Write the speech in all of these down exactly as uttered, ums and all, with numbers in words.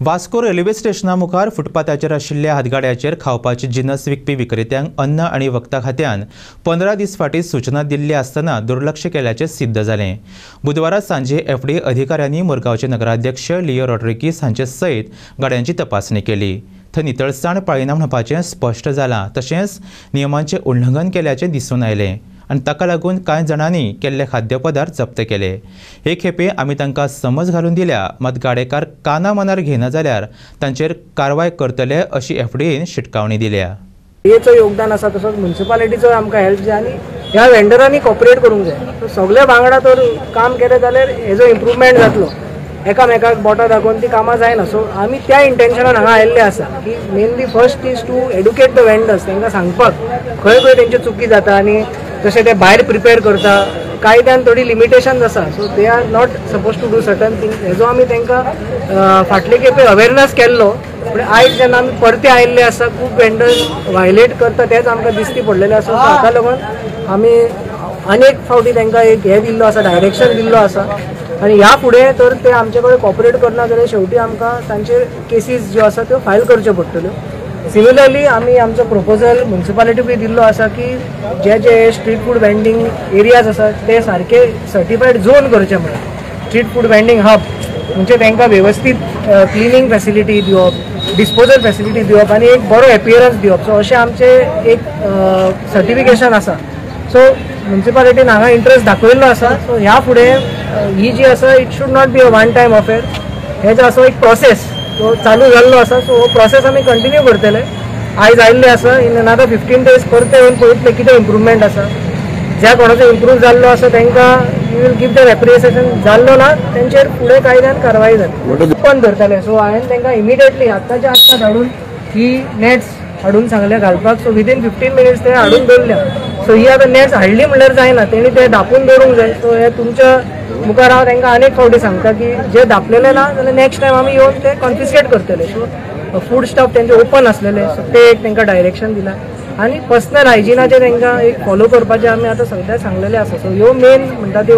Vasco railway स्टेशना मुखार फुटपाथाचेर आशिल्ल्या हातगाड्याचेर खावपाचे जिनस विकपी विक्रेत्यांक अन्न आनी वखदा खात्यान पंदरा दीस फाटीं सूचना दिल्ली आसतना दुर्लक्ष केल्याचें सिद्ध जालें। बुधवारा सांजे एफडीए अधिकाऱ्यांनी मुरगांवचे नगराध्यक्ष लिओ रॉड्रिगीस हांचे सयत गाड्यांची तपासणी केली। थंय नितळसाण पाळिना म्हणपाचें स्पश्ट जालां, तशेंच नियमांचें उल्लंघन केल्याचें दिसून आयलें आनी ताका लागून कांय जाणांनी केल्ले खाद्यपदार्थ जप्त केले। हे खेपे आमी तांकां समज घालून दिल्या, मात गाडेकार काना मनार घेना जाल्यार तांचेर कारवाय करतले अशी एफडीएन शिटकावणी दिल्या। एफडीएचो योगदान आसा तसोच म्युनिसिपालिटीचो आमकां हेल्प जाय आनी ह्या वेंडरांनी कोऑपरेट करूंक जाय। सगळे वांगडा तर काम केलें जाल्यार हेजो इम्प्रूवमेंट जातलो। एकामेकाक बोटां दाखोवन ती कामां जायना। सो आमी त्या इंटेंशनान हांगा आयिल्ले आसा की mainly first is to educate the vendors, तांकां सांगपाक खंय खंय तेंची चुकी जाता आनी जशें ते भायर प्रिपेर करता कायद्यान थोडी लिमिटेशन्स आसा। So they are not supposed to do certain things. हेजो आमी तांकां फाटले खेपे अवेरनेस केल्लो, पूण आयज जेन्ना आमी परते आयिल्ले आसा खूब वेंडर्स वायलेट करता तेच आमकां दिश्टी पडलेले आसा। सो हाका लागून आमी अनेक फावटी तांकां एक हे दिल्लो आसा, डायरेक्शन दिल्लो आसा आनी ह्या फुडें तर ते आमचे कडेन कॉपरेट करना जाल्यार शेवटी आमकां तांचेर केसीस ज्यो आसा त्यो फायल करच्यो पडटल्यो। सिमिलरली आमी आमचो प्रपोजल म्युनिसिपालिटीक दिल्लो आसा की जे जे स्ट्रीट फूड वेंडिंग एरियाज आसात ते सारके सर्टिफायड झोन करचे म्हणून। स्ट्रीट फूड वेंडिंग हब म्हणजे तांकां वेवस्थीत क्लिनिंग फॅसिलिटी दिवप, डिस्पोजल फॅसिलिटी दिवप आनी एक बरो एपियरन्स दिवप। सो अशें आमचें एक सर्टिफिकेशन आसा। सो म्युनिसिपालिटीन हांगा इंट्रस्ट दाखयल्लो आसा। सो ह्या फुडें ही जी आसा it should not be a one time affair. हे जो आसा एक प्रोसेस तो चालू जाल्लो आसा। सो हो प्रोसेस आमी कंटिन्यू करतले। आयज आयिल्ले आसा, इन अनादर फिफ्टीन डेज परते येवन पळयतले कितें इम्प्रूवमेंट आसा। ज्या कोणाचो इम्प्रूव जाल्लो आसा तांकां we will give the appreciation, जाल्लो ना तांचेर फुडें कायद्यान कारवाय जातली, पण धरतले। सो हांवें तांकां इमिडिएटली आत्ताच्या आत्ता धाडून ही नेट्स हाडून सांगले घालपाक। सो विदीन फिफ्टीन मिनिट्स ते हाडून दवरल्या। सो ही आतां नेट्स हाडली म्हणल्यार जायना, तेणी ते धापून दवरूंक जाय। सो हे तुमच्या मुखार हांव तांकां अनेक फावटी सांगता की जे धापलेले ना जाल्यार नेक्स्ट टायम आमी येवन ते कॉन्फिस्केट करतले। सो फूड स्टॉप तेंचे ओपन आसलेले, सो ते एक तांकां डायरेक्शन दिलां आनी पर्सनल हायजिनाचे तांकां एक फॉलो करपाचें आमी आतां सद्या सांगलेले आसा। सो ह्यो मेन म्हणटा त्यो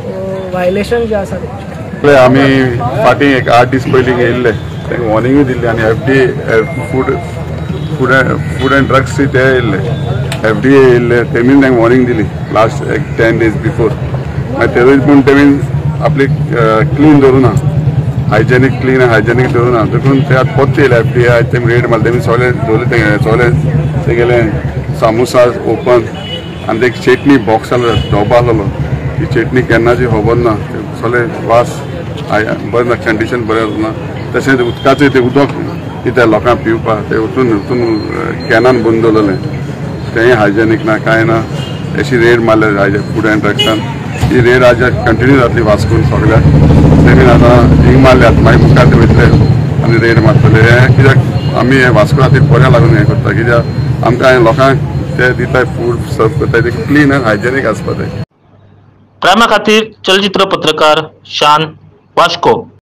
वायलेशन जे आसा ते आमी फाटीं एक आठ दीस पयलीं येयल्ले, तांकां वॉर्निंगूय दिल्ली आनी FDA food food food and drugs ते येयल्ले, एफडीए येयल्ले, तेमी तांकां वॉर्निंग दिली लास्ट एक टेन डेज बिफोर। मागीर तेवूय पूण तेमी आपली क्लीन दवरुना, हायजेनीक क्लीन हायजेनीक दवरुना, देखून ते आतां परते येयले एफडीए। आयज तेमी रेड मारले, तेमी सगळे दवरले, ते सगळे ते गेले सामोसा ओपन आनी ते चटणी बॉक्स आसलो, डबो आसलो, ती चटणी केन्नाची खबर ना, सगळे वास बरें ना, कंडिशन बरें ना। तशेंच उदकाचें तें उदक कितें लोकांक पिवपाक ते वचून वचून कॅनान बंद दवरलेलें, तेंय हायजेनीक ना, कांय ना। अशी रेड मारले हाजे फूड एंड ड्रग्सान। ही रेड आज कंटिन्यू जातली वास्कोन सगळ्याक। तेमी आतां हिंग मारल्यात, मागीर मुखार ते वयतले आनी रेड मारतले। हे कित्याक आमी हे वास्को खातीर बऱ्या लागून हें करता, कित्याक आमकां लोकांक ते दिताय फूड सर्व करताय ते क्लीन आनी हायजेनीक आसपा जाय। प्रायमा खातीर चलचित्र पत्रकार शान, वास्को।